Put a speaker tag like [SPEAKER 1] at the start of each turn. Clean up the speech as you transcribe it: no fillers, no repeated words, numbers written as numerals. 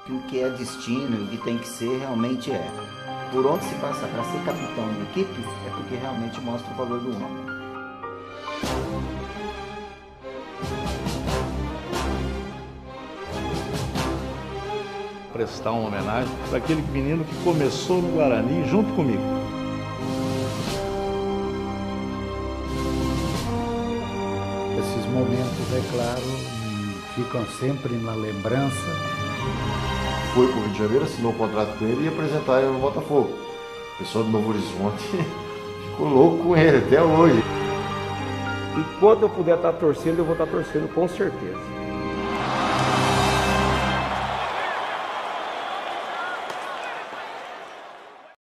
[SPEAKER 1] que o que é destino e o que tem que ser realmente é. Por onde se passa para ser capitão de equipe é porque realmente mostra o valor do homem.
[SPEAKER 2] Prestar uma homenagem para aquele menino que começou no Guarani junto comigo.
[SPEAKER 3] Esses momentos, é claro, ficam sempre na lembrança.
[SPEAKER 4] Foi para o Rio de Janeiro, assinou um contrato com ele e ia apresentar ele no Botafogo. O pessoal do Novo Horizonte ficou louco com ele até hoje.
[SPEAKER 5] Enquanto eu puder estar torcendo, eu vou estar torcendo com certeza.